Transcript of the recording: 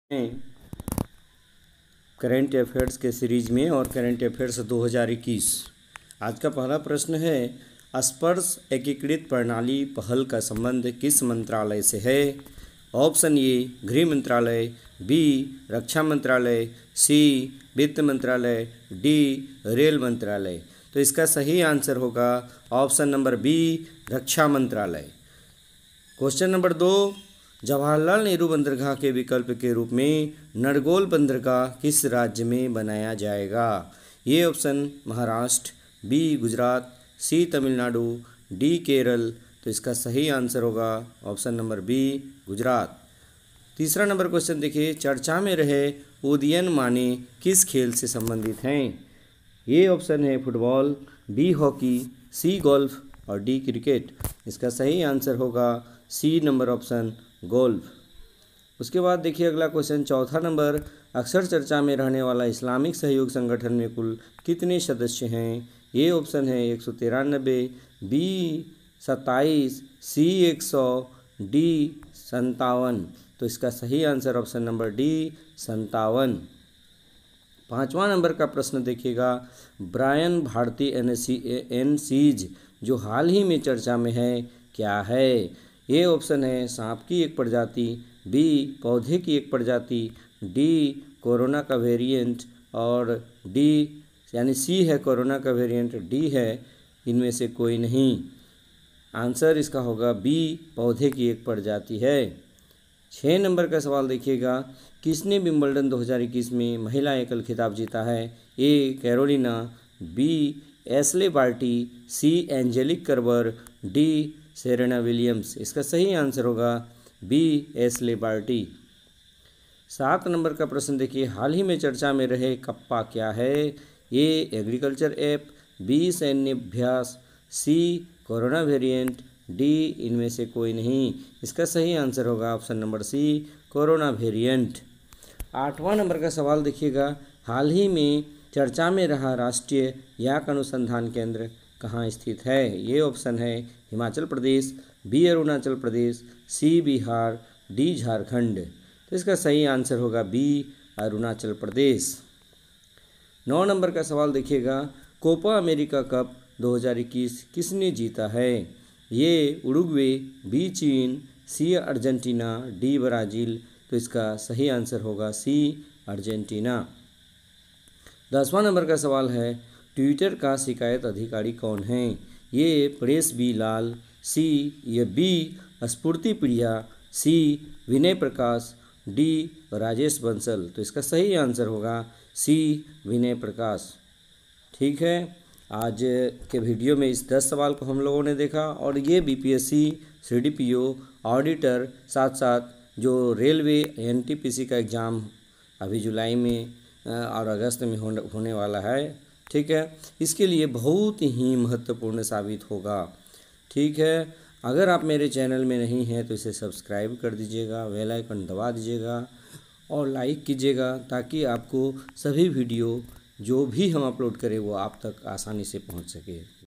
Current affairs के series में और करंट अफेयर्स 2021। आज का पहला प्रश्न है, स्पर्श एकीकृत प्रणाली पहल का संबंध किस मंत्रालय से है? ऑप्शन ए गृह मंत्रालय, बी रक्षा मंत्रालय, सी वित्त मंत्रालय, डी रेल मंत्रालय। तो इसका सही आंसर होगा ऑप्शन नंबर बी रक्षा मंत्रालय। क्वेश्चन नंबर 2, जवाहरलाल नेहरू बंदरगाह के विकल्प के रूप में नरगोल बंदरगाह किस राज्य में बनाया जाएगा? ये option Maharashtra, B Gujarat, C Tamil Nadu, D Kerala. तो इसका सही आंसर होगा ऑप्शन नंबर बी गुजरात। तीसरा नंबर क्वेश्चन देखिए, चर्चा में रहे उदीयनमाने किस खेल से संबंधित हैं? ये ऑप्शन है football, B hockey, C golf और डी क्रिकेट। इसका सही आंसर होगा सी नंबर ऑप्शन गोल्फ। उसके बाद देखिए अगला क्वेश्चन, चौथा नंबर, अक्सर चर्चा में रहने वाला इस्लामिक सहयोग संगठन में कुल कितने सदस्य हैं? ये ऑप्शन है 193, बी 27, सी 100, डी 57। तो इसका सही आंसर ऑप्शन नंबर डी 57। पाँचवा नंबर का प्रश्न देखिएगा, ब्रायन भारतीय एनसीज जो हाल ही में चर्चा में है क्या है? ये ऑप्शन है सांप की एक प्रजाति, बी पौधे की एक प्रजाति, डी कोरोना का वेरिएंट और डी यानी सी है कोरोना का वेरिएंट, डी है इनमें से कोई नहीं। आंसर इसका होगा बी पौधे की एक प्रजाति है। 6 नंबर का सवाल देखिएगा, किसने विंबलडन 2021 में महिला एकल खिताब जीता है? A Carolina, B Ashley Barty, C Angelique Kerber, D Serena Williams. इसका सही आंसर होगा बी एशले बार्टी। 7 नंबर का प्रश्न देखिए, हाल ही में चर्चा में रहे कप्पा क्या है? ए एग्रीकल्चर ऐप, बी सैन्य अभ्यास, सी कोरोना वेरिएंट, डी इनमें से कोई नहीं। इसका सही आंसर होगा option number C corona variant. 8वां नंबर का सवाल देखिएगा, हाल ही में चर्चा में रहा राष्ट्रीय याक अनुसंधान केंद्र कहाँ स्थित है? ये ऑप्शन है Himachal Pradesh, B Arunachal Pradesh, C Bihar, D Jharkhand. तो इसका सही आंसर होगा बी अरुणाचल प्रदेश। 9 नंबर का सवाल देखिएगा, कोपा अमेरिका कप 2021 किसने जीता है? ये उरुग्वे, बी चीन, सी अर्जेंटीना, डी ब्राज़ील। तो इसका सही आंसर होगा सी अर्जेंटीना। 10वां नंबर का सवाल है, ट्विटर का शिकायत अधिकारी कौन है? ये प्रेस बी लाल, सी ये B Sphurti Priya, C Vinay Prakash, D Rajesh Bansal. तो इसका सही आंसर होगा सी विनय प्रकाश। ठीक है, आज के वीडियो में इस 10 सवाल को हम लोगों ने देखा और ये बीपीएससी, सीडीपीओ, ऑडिटर, साथ साथ जो रेलवे एनटीपीसी का एग्ज़ाम अभी जुलाई में और अगस्त में होने वाला है। ठीक है, इसके लिए बहुत ही महत्वपूर्ण साबित होगा। ठीक है, अगर आप मेरे चैनल में नहीं हैं तो इसे सब्सक्राइब कर दीजिएगा, बेल आइकन दबा दीजिएगा और लाइक कीजिएगा ताकि आपको सभी वीडियो जो भी हम अपलोड करें वो आप तक आसानी से पहुंच सके।